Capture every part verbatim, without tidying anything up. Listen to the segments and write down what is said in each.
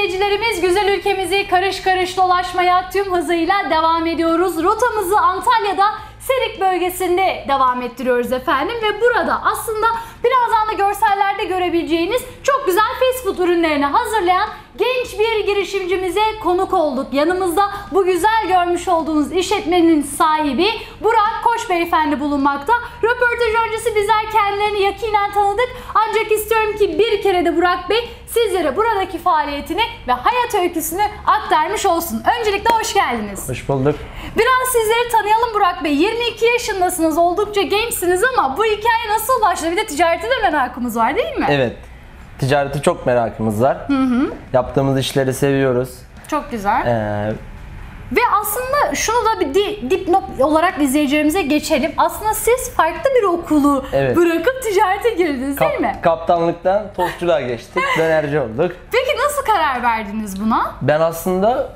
izleyicilerimiz, güzel ülkemizi karış karış dolaşmaya tüm hızıyla devam ediyoruz. Rotamızı Antalya'da Serik bölgesinde devam ettiriyoruz efendim ve burada aslında birazdan da görsellerde görebileceğiniz çok güzel fast food ürünlerini hazırlayan genç bir girişimcimize konuk olduk. Yanımızda bu güzel görmüş olduğunuz işletmenin sahibi Burak Koç Beyefendi bulunmakta. Röportaj öncesi bizler kendilerini yakinen tanıdık. Ancak istiyorum ki bir kere de Burak Bey sizlere buradaki faaliyetini ve hayat öyküsünü aktarmış olsun. Öncelikle hoş geldiniz. Hoş bulduk. Biraz sizleri tanıyalım Burak Bey. yirmi iki yaşındasınız, oldukça gençsiniz ama bu hikaye nasıl başladı? Bir de ticarete de merakımız var değil mi? Evet. Ticareti çok merakımız var. Hı hı. Yaptığımız işleri seviyoruz. Çok güzel. Ee, Ve aslında şunu da bir di, dipnot olarak izleyicilerimize geçelim. Aslında siz farklı bir okulu evet. bırakıp ticarete girdiniz Kap, değil mi? Kaptanlıktan tostçuluğa geçtik. Dönerci olduk. Peki nasıl karar verdiniz buna? Ben aslında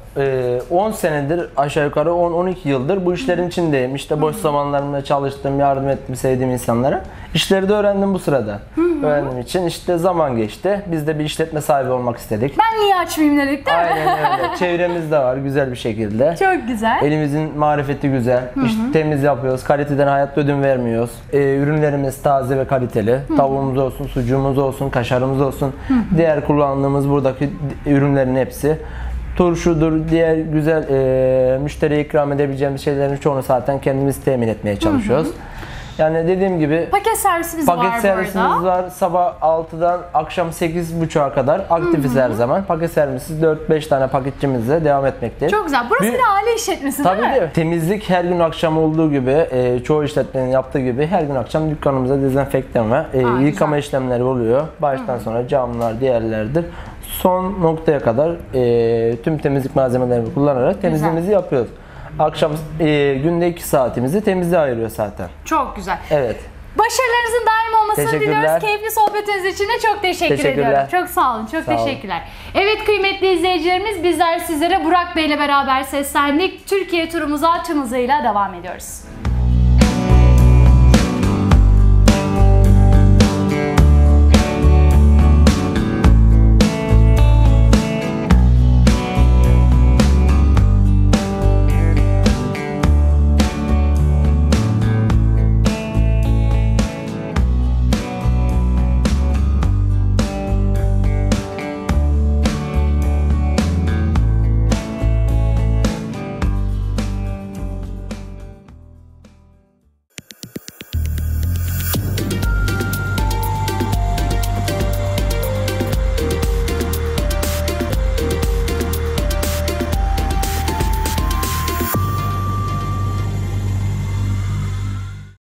on senedir, aşağı yukarı on on iki yıldır bu işlerin içindeyim. İşte boş zamanlarımda çalıştım, yardım ettim sevdiğim insanlara. İşleri de öğrendim bu sırada. Hı hı. Öğrendiğim için işte zaman geçti. Biz de bir işletme sahibi olmak istedik. Ben niye açmayayım dedik değil mi? Aynen öyle. Çevremiz de var güzel bir şekilde. Çok güzel. Elimizin marifeti güzel. Hı hı. İşte temiz yapıyoruz. Kaliteden hayatta ödün vermiyoruz. Ee, ürünlerimiz taze ve kaliteli. Hı hı. Tavuğumuz olsun, sucuğumuz olsun, kaşarımız olsun. Hı hı. Diğer kullandığımız buradaki ürünlerin hepsi. Turşudur, diğer güzel e, müşteriye ikram edebileceğimiz şeylerin çoğunu zaten kendimiz temin etmeye çalışıyoruz. Hı hı. Yani dediğim gibi paket servisimiz paket var servisimiz var. Sabah altıdan akşam sekiz buçuğa kadar aktifiz her zaman. Paket servisimiz dört beş tane paketçimizle devam etmekteyiz. Çok güzel. Burası bir, bir aile işletmesi tabii değil mi? Tabii temizlik her gün akşam olduğu gibi, e, çoğu işletmenin yaptığı gibi her gün akşam dükkanımıza dezenfektan ve e, Aa, yıkama güzel. işlemleri oluyor. Baştan Hı-hı. sonra camlar, diğerlerdir. Son noktaya kadar e, tüm temizlik malzemelerini kullanarak temizliğimizi güzel. yapıyoruz. Akşam e, günde iki saatimizi temizliğe ayırıyor zaten. Çok güzel. Evet. Başarılarınızın daim olmasını diliyoruz. Keyifli sohbetiniz için de çok teşekkür ediyorum. Çok sağ olun. Çok sağ teşekkürler. Olun. Evet kıymetli izleyicilerimiz, bizler sizlere Burak Bey ile beraber seslendik. Türkiye turumuza tüm hızıyla devam ediyoruz.